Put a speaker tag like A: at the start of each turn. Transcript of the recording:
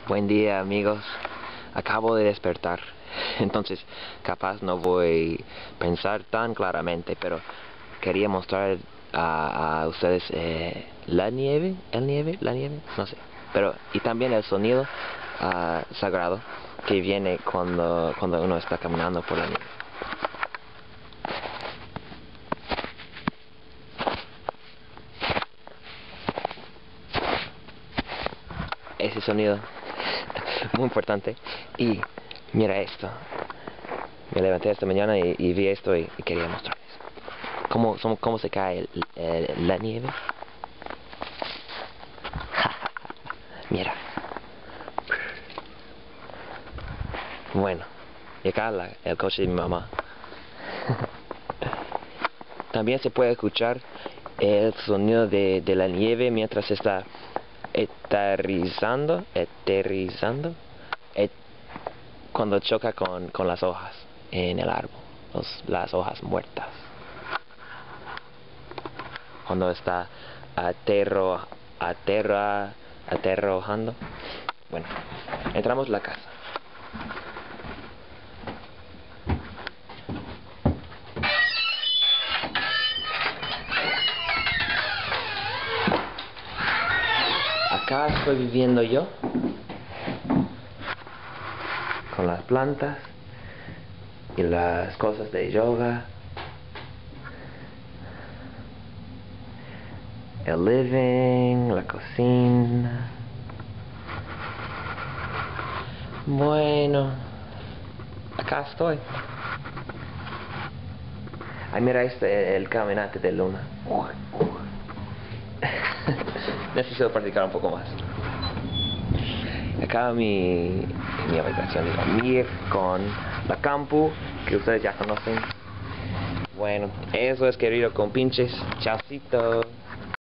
A: Buen día, amigos. Acabo de despertar, entonces capaz no voy a pensar tan claramente, pero quería mostrar a ustedes la nieve, no sé, pero y también el sonido sagrado que viene cuando uno está caminando por la nieve. Ese sonido muy importante. Y mira esto, me levanté esta mañana y vi esto y quería mostrarles cómo se cae la nieve. Mira, bueno, y acá el coche de mi mamá. También se puede escuchar el sonido de la nieve mientras está aterrizando, cuando choca con las hojas en el árbol, las hojas muertas. Cuando está aterrojando. Bueno, entramos a la casa. Acá estoy viviendo yo, con las plantas y las cosas de yoga, el living, la cocina. Bueno, acá estoy. Ay, mira el caminante de luna. Necesito practicar un poco más. Acá mi habitación de dormir con la campu que ustedes ya conocen. Bueno, eso es, querido compinches. Chaucito.